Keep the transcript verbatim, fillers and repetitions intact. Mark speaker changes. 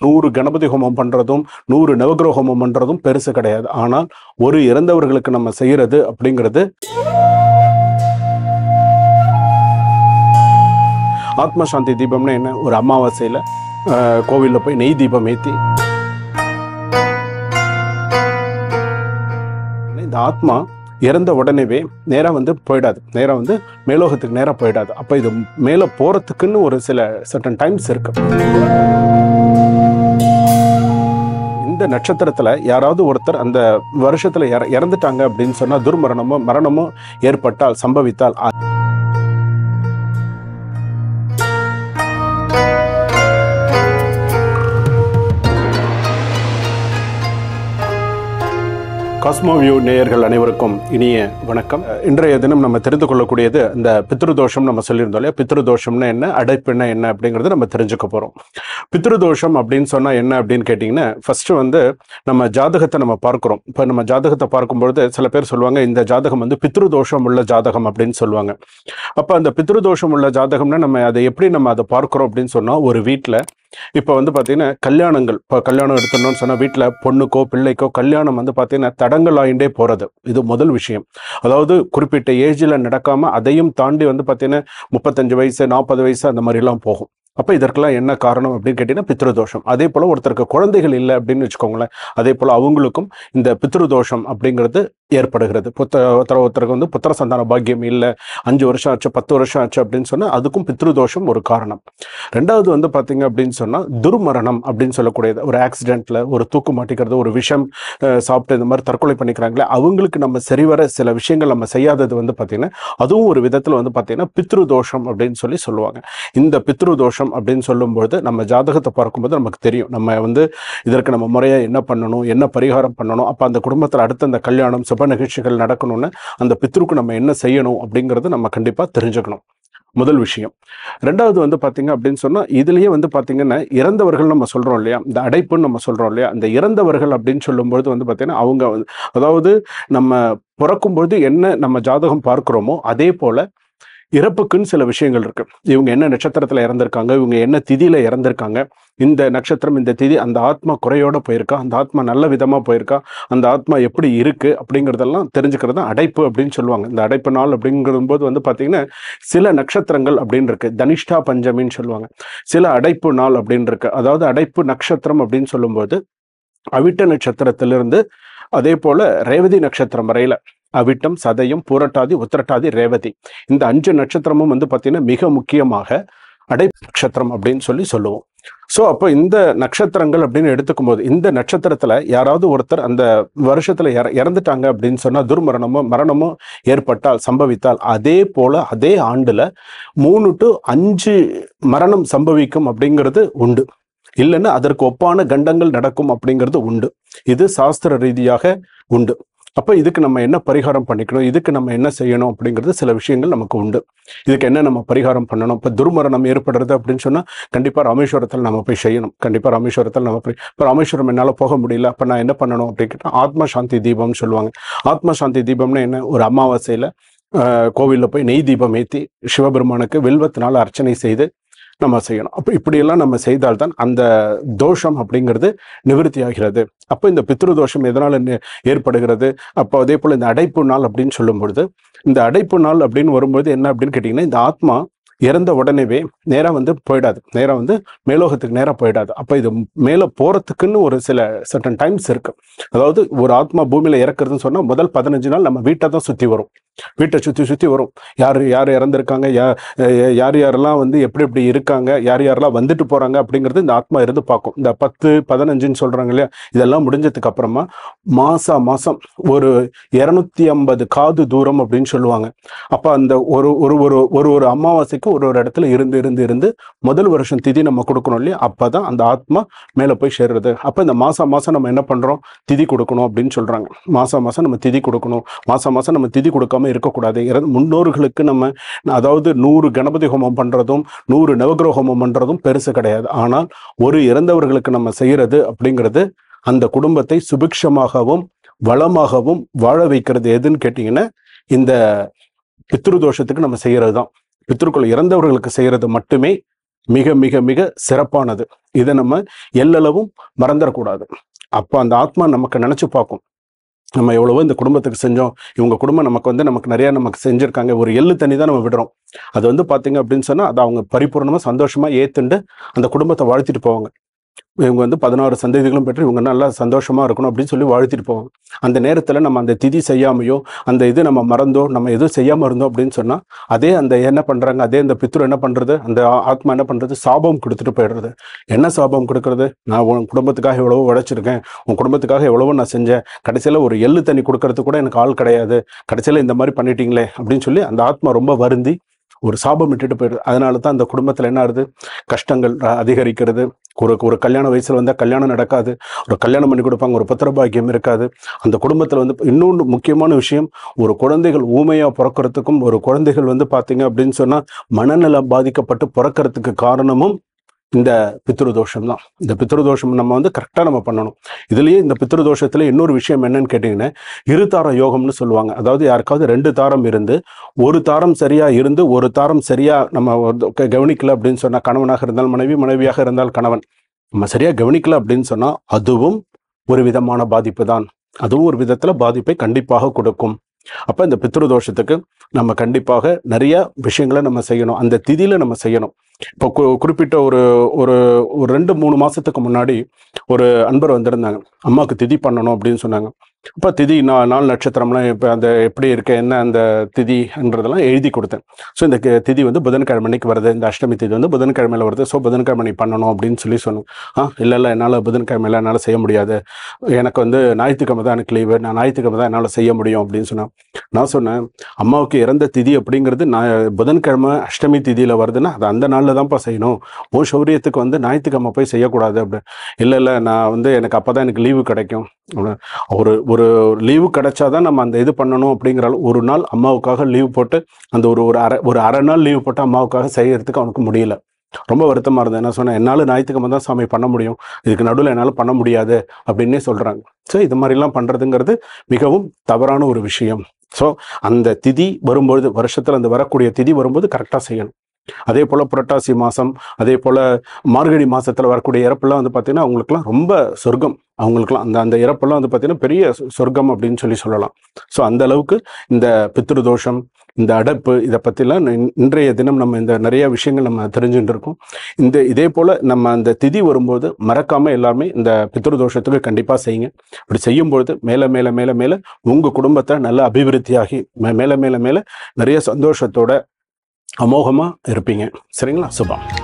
Speaker 1: நூறு கணபதி ஹோமம் பண்றதும் நூறு நவகிரக ஹோமம் பண்றதும் பெருசு கிடையாது. ஆனால் ஒரு இறந்தவர்களுக்கு நம்ம செய்யறது அப்படிங்கிறது ஆத்ம சாந்தி தீபம்னா என்ன? ஒரு அமாவாசையில கோவில்ல போய் நெய் தீபம் ஏற்றி இந்த ஆத்மா இறந்த உடனேவே நேராக வந்து போயிடாது, நேராக வந்து மேலோகத்துக்கு நேராக போயிடாது. அப்போ இது மேலே போகிறதுக்குன்னு ஒரு சில சர்டன் டைம்ஸ் இருக்கு. இந்த நட்சத்திரத்தில் யாராவது ஒருத்தர் அந்த வருஷத்தில் இற இறந்துட்டாங்க அப்படின்னு சொன்னால், துர்மரணமோ மரணமோ ஏற்பட்டால் சம்பவித்தால் காஸ்மோவியூ நேயர்கள் அனைவருக்கும் இனிய வணக்கம். இன்றைய தினம் நம்ம தெரிந்து கொள்ளக்கூடியது இந்த பித்ருதோஷம். நம்ம சொல்லியிருந்தோம் இல்லையா, பித்ருதோஷம்னா என்ன, அடைப்புன்னா என்ன அப்படிங்கிறது நம்ம தெரிஞ்சுக்க போகிறோம். பித்ருதோஷம் அப்படின்னு சொன்னால் என்ன அப்படின்னு கேட்டிங்கன்னா, ஃபஸ்ட்டு வந்து நம்ம ஜாதகத்தை நம்ம பார்க்குறோம். இப்போ நம்ம ஜாதகத்தை பார்க்கும்பொழுது சில பேர் சொல்லுவாங்க, இந்த ஜாதகம் வந்து பித்ருதோஷம் உள்ள ஜாதகம் அப்படின்னு சொல்லுவாங்க. அப்போ அந்த பித்ருதோஷம் உள்ள ஜாதகம்னா நம்ம அதை எப்படி நம்ம அதை பார்க்குறோம் அப்படின்னு சொன்னால், ஒரு வீட்டில் இப்போ வந்து பார்த்தீங்கன்னா கல்யாணங்கள், இப்போ கல்யாணம் எடுத்துடணும்னு சொன்னால் வீட்டில் பொண்ணுக்கோ பிள்ளைக்கோ கல்யாணம் வந்து பார்த்தீங்கன்னா தடங்கள் ஆகிண்டே போகிறது. இது முதல் விஷயம். அதாவது குறிப்பிட்ட ஏஜில் நடக்காமல் அதையும் தாண்டி வந்து பார்த்தீங்கன்னா முப்பத்தஞ்சு வயசு நாற்பது வயசு அந்த மாதிரிலாம் போகும். அப்போ இதற்கெல்லாம் என்ன காரணம் அப்படின்னு கேட்டிங்கன்னா பித்ருதோஷம். அதே போல் ஒருத்தருக்கு குழந்தைகள் இல்லை அப்படின்னு வச்சுக்கோங்களேன், அதே போல் அவங்களுக்கும் இந்த பித்ருதோஷம் அப்படிங்கிறது ஏற்படுகிறது. புத்த ஒருத்தர் ஒருத்தருக்கு வந்து புத்திர சந்தான பாக்கியம் இல்லை, அஞ்சு வருஷம் ஆச்சு பத்து வருஷம் ஆச்சு அப்படின்னு சொன்னால் அதுக்கும் பித்ருதோஷம் ஒரு காரணம். ரெண்டாவது வந்து பார்த்தீங்க அப்படின்னு சொன்னால் துர்மரணம் அப்படின்னு சொல்லக்கூடியது. ஒரு ஆக்சிடென்ட்டில் ஒரு தூக்கு மாட்டிக்கிறது, ஒரு விஷம் சாப்பிட்டு இந்த மாதிரி தற்கொலை பண்ணிக்கிறாங்களே, அவங்களுக்கு நம்ம சரிவர சில விஷயங்கள் நம்ம செய்யாதது வந்து பார்த்தீங்கன்னா அதுவும் ஒரு விதத்தில் வந்து பார்த்தீங்கன்னா பித்ருதோஷம் அப்படின்னு சொல்லி சொல்லுவாங்க. இந்த பித்ருதோஷம் அப்படின்னு சொல்லும்போது நம்ம ஜாதகத்தை பார்க்கும்போது நமக்கு தெரியும், நம்ம வந்து இதற்கு நம்ம முறையாக என்ன பண்ணணும், என்ன பரிகாரம் பண்ணணும். அப்போ அந்த குடும்பத்தில் அடுத்த அந்த கல்யாணம் சுப நிகழ்ச்சிகள் நடக்கணும்னு அந்த பித்ருக்கு நம்ம என்ன செய்யணும் அப்படிங்கிறது நம்ம கண்டிப்பாக தெரிஞ்சுக்கணும். முதல் விஷயம். ரெண்டாவது வந்து பார்த்தீங்க அப்படின்னு சொன்னால், இதுலேயே வந்து பார்த்தீங்கன்னா இறந்தவர்கள் நம்ம சொல்கிறோம் இல்லையா, இந்த அடைப்புன்னு நம்ம சொல்கிறோம் இல்லையா, இந்த இறந்தவர்கள் அப்படின்னு சொல்லும்பொழுது வந்து பார்த்தீங்கன்னா அவங்க வந்து அதாவது நம்ம பிறக்கும்பொழுது என்ன நம்ம ஜாதகம் பார்க்குறோமோ அதே போல் இறப்புக்குன்னு சில விஷயங்கள் இருக்கு. இவங்க என்ன நட்சத்திரத்தில் இறந்திருக்காங்க, இவங்க என்ன திதியில இறந்திருக்காங்க, இந்த நட்சத்திரம் இந்த திதி, அந்த ஆத்மா குறையோட போயிருக்கா, அந்த ஆத்மா நல்ல விதமா போயிருக்கா, அந்த ஆத்மா எப்படி இருக்கு அப்படிங்கிறதெல்லாம் தெரிஞ்சுக்கிறது தான் அடைப்பு அப்படின்னு சொல்லுவாங்க. இந்த அடைப்பு நாள் அப்படிங்கும் போது வந்து பார்த்தீங்கன்னா சில நட்சத்திரங்கள் அப்படின்னு இருக்கு. தனிஷ்டா பஞ்சமின்னு சொல்லுவாங்க. சில அடைப்பு நாள் அப்படின்னு இருக்கு. அதாவது அடைப்பு நட்சத்திரம் அப்படின்னு சொல்லும்போது அவிட்ட நட்சத்திரத்திலிருந்து அதே போல ரேவதி நட்சத்திரம் வரையில அவிட்டம், சதயம், பூரட்டாதி, உத்திரட்டாதி, ரேவதி, இந்த அஞ்சு நட்சத்திரமும் வந்து பார்த்தீங்கன்னா மிக முக்கியமாக அடைப்பு நட்சத்திரம் அப்படின்னு சொல்லி சொல்லுவோம். ஸோ அப்போ இந்த நட்சத்திரங்கள் அப்படின்னு எடுத்துக்கும் போது இந்த நட்சத்திரத்தில் யாராவது ஒருத்தர் அந்த வருஷத்தில் இற இறந்துட்டாங்க அப்படின்னு சொன்னால், துர்மரணமோ மரணமோ ஏற்பட்டால் சம்பவித்தால் அதே போல அதே ஆண்டில் மூணு டு அஞ்சு மரணம் சம்பவிக்கும் அப்படிங்கிறது உண்டு. இல்லைன்னா அதற்கு ஒப்பான கண்டங்கள் நடக்கும் அப்படிங்கிறது உண்டு. இது சாஸ்திர ரீதியாக உண்டு. அப்போ இதுக்கு நம்ம என்ன பரிகாரம் பண்ணிக்கணும், இதுக்கு நம்ம என்ன செய்யணும் அப்படிங்கிறது சில விஷயங்கள் நமக்கு உண்டு. இதுக்கு என்ன நம்ம பரிகாரம் பண்ணணும். இப்போ துர்மரணம் ஏற்படுறது அப்படின்னு சொன்னால் கண்டிப்பாக ராமேஸ்வரத்தில் நம்ம போய் செய்யணும். கண்டிப்பாக ராமேஸ்வரத்தில் நம்ம போய் இப்போ ராமேஸ்வரம் என்னால் போக முடியல, அப்போ நான் என்ன பண்ணணும் அப்படின்னு ஆத்ம சாந்தி தீபம்னு சொல்லுவாங்க. ஆத்ம சாந்தி தீபம்னா என்ன? ஒரு அமாவாசையில் கோவிலில் போய் நெய் தீபம் ஏற்றி சிவபெருமானுக்கு வில்வத்தினால் அர்ச்சனை செய்து நம்ம செய்யணும். அப்போ இப்படியெல்லாம் நம்ம செய்தால்தான் அந்த தோஷம் அப்படிங்கிறது நிவர்த்தி ஆகிறது. அப்போ இந்த பித்ருதோஷம் எதனால் ஏற்படுகிறது? அப்போ அதே போல் இந்த அடைப்பு நாள் அப்படின்னு சொல்லும் பொழுது, இந்த அடைப்பு நாள் அப்படின்னு வரும்போது என்ன அப்படின்னு கேட்டிங்கன்னா, இந்த ஆத்மா இறந்த உடனேவே நேராக வந்து போயிடாது, நேராக வந்து மேலோகத்துக்கு நேராக போயிடாது. அப்போ இது மேலே போகிறதுக்குன்னு ஒரு சில சர்டன் டைம்ஸ் இருக்கு. அதாவது ஒரு ஆத்மா பூமியில் இறக்குறதுன்னு சொன்னால் முதல் பதினஞ்சு நாள் நம்ம வீட்டை தான் சுற்றி வரும், வீட்டை சுற்றி சுற்றி வரும். யார் யார் இறந்துருக்காங்க, யா யார் யாரெல்லாம் வந்து எப்படி எப்படி இருக்காங்க, யார் யாரெல்லாம் வந்துட்டு போகிறாங்க அப்படிங்கிறது இந்த ஆத்மா இருந்து பார்க்கும். இந்த பத்து பதினஞ்சுன்னு சொல்கிறாங்க இல்லையா, இதெல்லாம் முடிஞ்சதுக்கு அப்புறமா மாசா மாதம் ஒரு இரநூத்தி ஐம்பது காது தூரம் அப்படின்னு சொல்லுவாங்க. அப்போ அந்த ஒரு ஒரு ஒரு ஒரு ஒரு அமாவாசைக்கு ஒரு ஒரு இடத்துல இருந்து இருந்து இருந்து முதல் வருஷம் திதி நம்ம கொடுக்கணும் இல்லையா, அப்போ தான் அந்த ஆத்மா மேலே போய் சேர்றது. அப்போ இந்த மாதம் மாதம் நம்ம என்ன பண்ணுறோம், திதி கொடுக்கணும் அப்படின்னு சொல்கிறாங்க. மாதம் மாதம் நம்ம திதி கொடுக்கணும். மாதம் மாதம் நம்ம திதி கொடுக்காம இருக்கக்கூடாது. முன்னோர்களுக்கு நம்ம அதாவது நூறு கணபதி ஹோமம் பண்ணுறதும் நூறு நவகிரக ஹோமம் பண்ணுறதும் பெருசு கிடையாது. ஆனால் ஒரு இறந்தவர்களுக்கு நம்ம செய்கிறது அப்படிங்கிறது அந்த குடும்பத்தை சுபிக்ஷமாகவும் வளமாகவும் வாழ வைக்கிறது. எதுன்னு கேட்டிங்கன்னா இந்த பித்ருதோஷத்துக்கு நம்ம செய்கிறது தான். பித்ருக்கள் இறந்தவர்களுக்கு செய்கிறது மட்டுமே மிக மிக மிக சிறப்பானது. இதை நம்ம எல்லளவும் மறந்துடக்கூடாது. அப்போ அந்த ஆத்மா நமக்கு நினச்சி பார்க்கும், நம்ம எவ்வளவோ இந்த குடும்பத்துக்கு செஞ்சோம், இவங்க குடும்பம் நமக்கு வந்து நமக்கு நிறையா நமக்கு செஞ்சுருக்காங்க, ஒரு எள்ளு தண்ணி தான் நம்ம விடுறோம். அது வந்து பார்த்தீங்க அப்படின்னு சொன்னால் அதை அவங்க பரிபூர்ணமாக சந்தோஷமாக ஏற்றுண்டு அந்த குடும்பத்தை வாழ்த்திட்டு போவாங்க. இவங்க வந்து பதினாறு சந்ததிகளும் பெற்று இவங்க நல்லா சந்தோஷமாக இருக்கணும் அப்படின்னு சொல்லி வாழ்த்திட்டு போவாங்க. அந்த நேரத்தில் நம்ம அந்த திதி செய்யாமையோ அந்த இது நம்ம மறந்தோ நம்ம எதுவும் செய்யாமல் இருந்தோம் அப்படின்னு சொன்னால் அதே அந்த என்ன பண்ணுறாங்க, அதே அந்த பித்ரு என்ன பண்ணுறது, அந்த ஆத்மா என்ன பண்ணுறது, சாபம் கொடுத்துட்டு போயிடுறது. என்ன சாபம் கொடுக்கறது, நான் உன் குடும்பத்துக்காக எவ்வளவோ உழைச்சிருக்கேன், உன் குடும்பத்துக்காக எவ்வளவோ நான் செஞ்சேன், கடைசியில் ஒரு எள்ளு தண்ணி கொடுக்கறதுக்கு கூட எனக்கு ஆள் கிடையாது, கடைசியில் இந்த மாதிரி பண்ணிட்டீங்களே அப்படின்னு சொல்லி அந்த ஆத்மா ரொம்ப வருந்தி ஒரு சாபம் விட்டுட்டு போயிடுது. அதனால தான் அந்த குடும்பத்தில் என்ன ஆகுது, கஷ்டங்கள் அதிகரிக்கிறது. ஒரு ஒரு கல்யாண வயசில் வந்தால் கல்யாணம் நடக்காது, ஒரு கல்யாணம் பண்ணி கொடுப்பாங்க, ஒரு புத்திரபாக்கியம் இருக்காது. அந்த குடும்பத்தில் வந்து இன்னொன்று முக்கியமான விஷயம், ஒரு குழந்தைகள் ஊமையாக பிறக்கிறதுக்கும் ஒரு குழந்தைகள் வந்து பார்த்தீங்க அப்படின்னு சொன்னால் மனநலம் பாதிக்கப்பட்டு பிறக்கிறதுக்கு காரணமும் இந்த பித்ருதோஷம் தான். இந்த பித்ருதோஷம் நம்ம வந்து கரெக்டாக நம்ம பண்ணணும். இதுலேயே இந்த பித்ருதோஷத்தில் இன்னொரு விஷயம் என்னன்னு கேட்டிங்கன்னா, இருதார யோகம்னு சொல்லுவாங்க. அதாவது யாருக்காவது ரெண்டு தாரம் இருந்து ஒரு தாரம் சரியாக இருந்து ஒரு தாரம் சரியாக நம்ம கவனிக்கல அப்படின்னு சொன்னால், கணவனாக இருந்தால் மனைவி, மனைவியாக இருந்தால் கணவன், நம்ம சரியாக கவனிக்கல அப்படின்னு சொன்னால் அதுவும் ஒரு விதமான பாதிப்பு தான். அதுவும் ஒரு விதத்தில் பாதிப்பை கண்டிப்பாக கொடுக்கும். அப்போ இந்த பித்ருதோஷத்துக்கு நம்ம கண்டிப்பாக நிறைய விஷயங்களை நம்ம செய்யணும், அந்த திதியில் நம்ம செய்யணும். இப்போ கு குறிப்பிட்ட ஒரு ஒரு ஒரு ரெண்டு மூணு மாதத்துக்கு முன்னாடி ஒரு அன்பர் வந்திருந்தாங்க, அம்மாவுக்கு திதி பண்ணணும் அப்படின்னு சொன்னாங்க. இப்போ திதி நான் நாலு நட்சத்திரம்லாம் இப்போ அந்த எப்படி இருக்க என்ன அந்த திதின்றதெல்லாம் எழுதி கொடுத்தேன். ஸோ இந்த திதி வந்து புதன்கிழமை அன்னைக்கு வருது, இந்த அஷ்டமி திதி வந்து புதன்கிழமையில் வருது, ஸோ புதன்கிழமை பண்ணணும் அப்படின்னு சொல்லி சொன்னோம். ஆ இல்லை இல்லை என்னால் புதன்கிழமையில் என்னால் செய்ய முடியாது, எனக்கு வந்து ஞாயிற்றுக்கிழமை தான் எனக்கு லீவு, நான் ஞாயிற்றுக்கிழமை தான் என்னால் செய்ய முடியும் அப்படின்னு சொன்னேன். நான் சொன்னேன், அம்மாவுக்கு இறந்த திதி அப்படிங்கிறது நான் புதன்கிழமை அஷ்டமி திதியில் வருதுன்னா அது அந்த நாளில் தான்ப்பா செய்யணும், உன் சௌரியத்துக்கு வந்து ஞாயிற்றுக்கிழமை போய் செய்யக்கூடாது அப்படின்னு. இல்லை இல்லை நான் வந்து எனக்கு அப்போ தான் எனக்கு லீவு கிடைக்கும், ஒரு ஒரு லீவு கிடைச்சாதான் நம்ம அந்த இது பண்ணணும் அப்படிங்கிற ஒரு நாள் அம்மாவுக்காக லீவு போட்டு அந்த ஒரு ஒரு அரை ஒரு அரை நாள் லீவு போட்டு அம்மாவுக்காக செய்யறதுக்கு அவனுக்கு முடியல. ரொம்ப வருத்தமாக இருந்தது. என்ன சொன்னேன், என்னால் ஞாயிற்றுக்கிழமை தான் சாமி பண்ண முடியும், இதுக்கு நடுவில் என்னால் பண்ண முடியாது அப்படின்னே சொல்கிறாங்க. ஸோ இது மாதிரிலாம் பண்ணுறதுங்கிறது மிகவும் தவறான ஒரு விஷயம். ஸோ அந்த திதி வரும்பொழுது, வருஷத்தில் அந்த வரக்கூடிய திதி வரும்போது கரெக்டாக செய்யணும். அதே போல் புரட்டாசி மாதம், அதே போல் மார்கழி மாதத்தில் வரக்கூடிய இறப்பெல்லாம் வந்து பார்த்திங்கன்னா அவங்களுக்குலாம் ரொம்ப சொர்க்கம், அவங்களுக்குலாம் அந்த அந்த இறப்பெல்லாம் வந்து பார்த்திங்கன்னா பெரிய சொர்க்கம் அப்படின்னு சொல்லி சொல்லலாம். ஸோ அந்த அளவுக்கு இந்த பித்ருதோஷம், இந்த அடைப்பு, இதை பற்றிலாம் இன்றைய தினம் நம்ம இந்த நிறைய விஷயங்கள் நம்ம தெரிஞ்சுட்டு இருக்கோம். இந்த இதே போல் நம்ம அந்த திதி வரும்போது மறக்காமல் எல்லாருமே இந்த பித்ருதோஷத்துக்கு கண்டிப்பாக செய்யுங்க. இப்படி செய்யும்பொழுது மேலே மேலே மேலே மேலே உங்கள் குடும்பத்தை நல்ல அபிவிருத்தியாகி மேலே மேலே மேலே நிறைய சந்தோஷத்தோட அமோகமாக இருப்பீங்க. சரிங்களா? சுபம்.